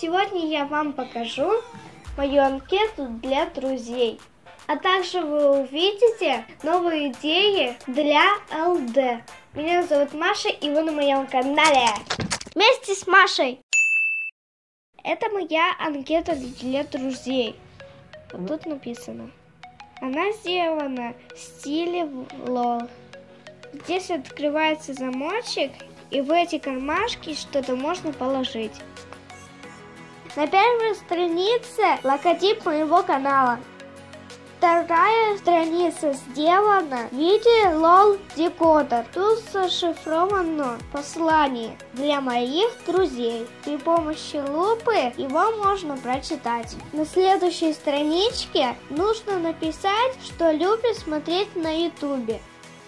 сегодня я вам покажу мою анкету для друзей. А также вы увидите новые идеи для ЛД. Меня зовут Маша, и вы на моем канале. Вместе с Машей. Это моя анкета для друзей. Вот тут написано. Она сделана в стиле лол. Здесь открывается замочек, и в эти кармашки что-то можно положить. На первой странице логотип моего канала. Вторая страница сделана в виде LOL декодер. Тут зашифровано послание для моих друзей. При помощи лупы его можно прочитать. На следующей страничке нужно написать, что любит смотреть на ютубе.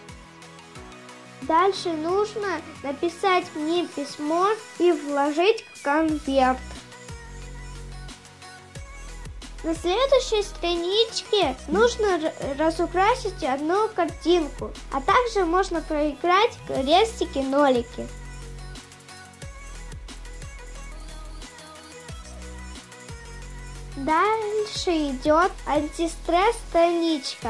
Дальше нужно написать мне письмо и вложить в конверт. На следующей страничке нужно разукрасить одну картинку, а также можно проиграть крестики-нолики. Дальше идет антистресс страничка.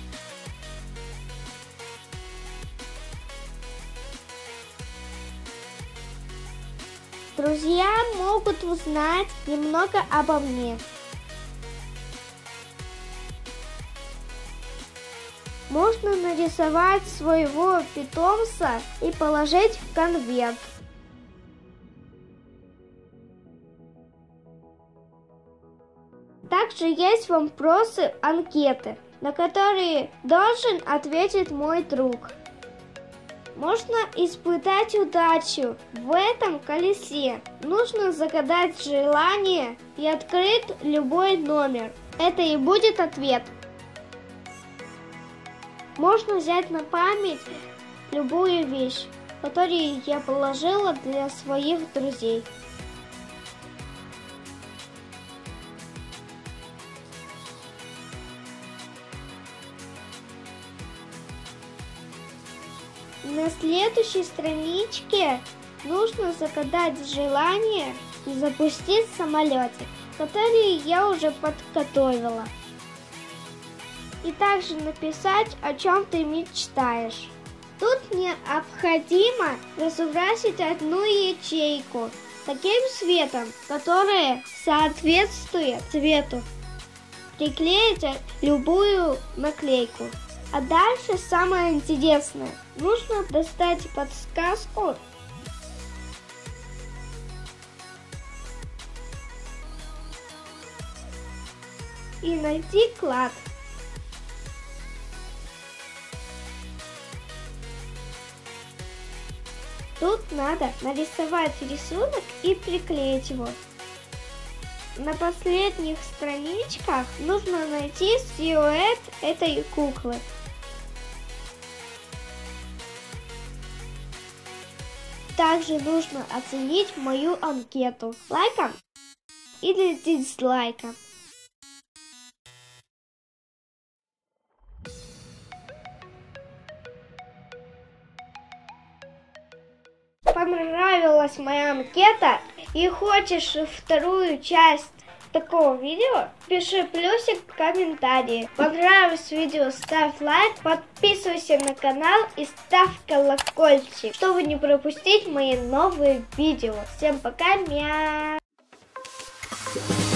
Друзья могут узнать немного обо мне. Можно нарисовать своего питомца и положить в конверт. Также есть вопросы анкеты, на которые должен ответить мой друг. Можно испытать удачу в этом колесе. Нужно загадать желание и открыть любой номер. Это и будет ответ. Можно взять на память любую вещь, которую я положила для своих друзей. На следующей страничке нужно загадать желание и запустить самолетик, который я уже подготовила. И также написать, о чем ты мечтаешь. Тут необходимо разукрасить одну ячейку таким цветом, который соответствует цвету. Приклеить любую наклейку. А дальше самое интересное. Нужно достать подсказку и найти клад. Тут надо нарисовать рисунок и приклеить его. На последних страничках нужно найти силуэт этой куклы. Также нужно оценить мою анкету лайком или дизлайком. Понравилась моя анкета и хочешь вторую часть такого видео, пиши плюсик в комментарии. Понравилось видео, ставь лайк, подписывайся на канал и ставь колокольчик, чтобы не пропустить мои новые видео. Всем пока, мяу!